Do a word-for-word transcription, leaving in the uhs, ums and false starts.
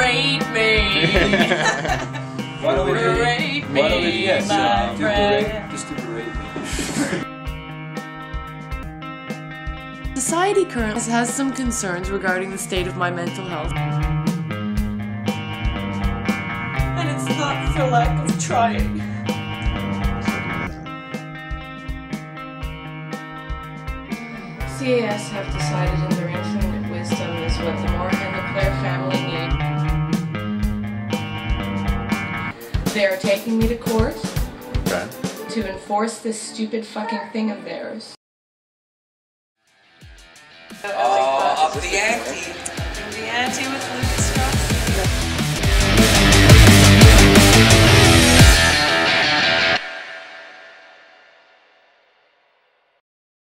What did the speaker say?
rate me. Why don't we Rate me, Why don't we, yes, my uh, do the friend. rate, just do the rate me. Society currently has some concerns regarding the state of my mental health. And it's not for lack of trying. C A S have decided in their infinite wisdom is what the Morgan and the Claire family need. They are taking me to court Okay. to enforce this stupid fucking thing of theirs. Oh, up the ante. The ante with Lukas.